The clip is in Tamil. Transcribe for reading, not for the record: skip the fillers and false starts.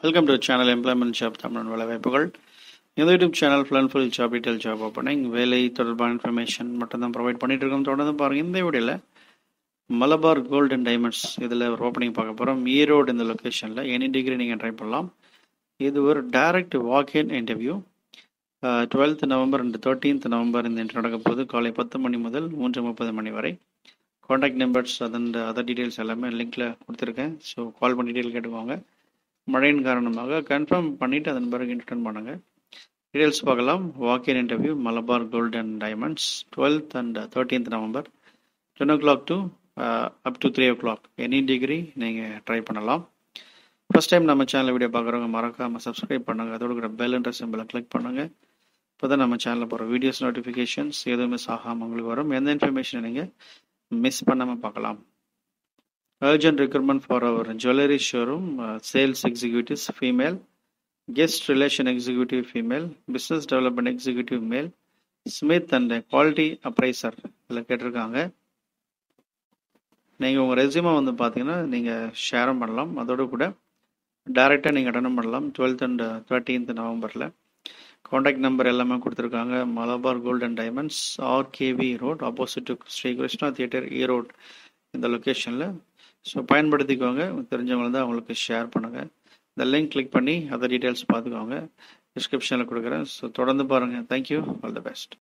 Welcome to channel employment job Tamil வேலைவாய்ப்புகள். இந்த YouTube channel full and full job detail job opening வேலை தொடர்பான இன்ஃபர்மேஷன் மட்டும் தான் ப்ரொவைட் பண்ணிட்டு இருக்கோம். தொடர்ந்து பாருங்கள். இந்த வீடியோவில் மலபார் கோல்டு அண்ட் டைமண்ட்ஸ் இதில் ஒரு ஓப்பனிங் பார்க்க போகிறோம். ஈரோடு இந்த லொக்கேஷனில் எனி டிகிரி நீங்கள் ட்ரை பண்ணலாம். இது ஒரு direct walk in interview. 12th November and 13th November இந்த இன்டர்வியூ நடக்க போகுது. காலை 10 மணி முதல் 3:30 மணி வரை. காண்டாக்ட் நம்பர்ஸ் அதர் டீட்டெயில்ஸ் எல்லாமே லிங்க்கில் கொடுத்துருக்கேன். ஸோ கால் பண்ணி டீட்டெயில் கேட்டுக்கோங்க. மழையின் காரணமாக கன்ஃபார்ம் பண்ணிவிட்டு அதன் பிறகு இன்டர்ன் பண்ணுங்கள். டீட்டெயில்ஸ் பார்க்கலாம். Walk in interview Malabar gold and diamonds 12th and 13th November 10 o'clock to up to 3 o'clock. Any degree நீங்கள் ட்ரை பண்ணலாம். ஃபர்ஸ்ட் டைம் நம்ம சேனலில் வீடியோ பார்க்குறவங்க மறக்காமல் சப்ஸ்கிரைப் பண்ணுங்கள். அதோட கூட பெல்ன்ற சிம்பிளை கிளிக் பண்ணுங்கள். இப்போ தான் நம்ம சேனலில் போகிற வீடியோஸ் நோட்டிஃபிகேஷன்ஸ் எதுவும் மிஸ் ஆகாமல் உங்களுக்கு வரும். எந்த இன்ஃபர்மேஷனை நீங்கள் மிஸ் பண்ணாமல் பார்க்கலாம். Urgent requirement for our jewelry showroom, sales executives female, guest relation executive female, business development executive male, Smith and quality appraiser இதில் கேட்டிருக்காங்க. நீங்கள் உங்கள் ரெஸ்யூமை வந்து பார்த்தீங்கன்னா நீங்கள் ஷேரும் பண்ணலாம். அதோடு கூட டைரெக்டாக நீங்கள் அட்டெண்ட் பண்ணலாம். 12th and 13th நவம்பரில். காண்டாக்ட் நம்பர் எல்லாமே கொடுத்துருக்காங்க. Malabar gold and diamonds, RKV road, opposite to Sri Krishna theatre, Erode இந்த லொக்கேஷனில். ஸோ பயன்படுத்திக்கோங்க. தெரிஞ்சவங்க தான் அவங்களுக்கு ஷேர் பண்ணுங்கள். இந்த லிங்க் கிளிக் பண்ணி அதர் டீட்டெயில்ஸ் பார்த்துக்கோங்க. டிஸ்கிரிப்ஷனில் கொடுக்குறேன். ஸோ தொடர்ந்து பாருங்கள். தேங்க்யூ. All the best.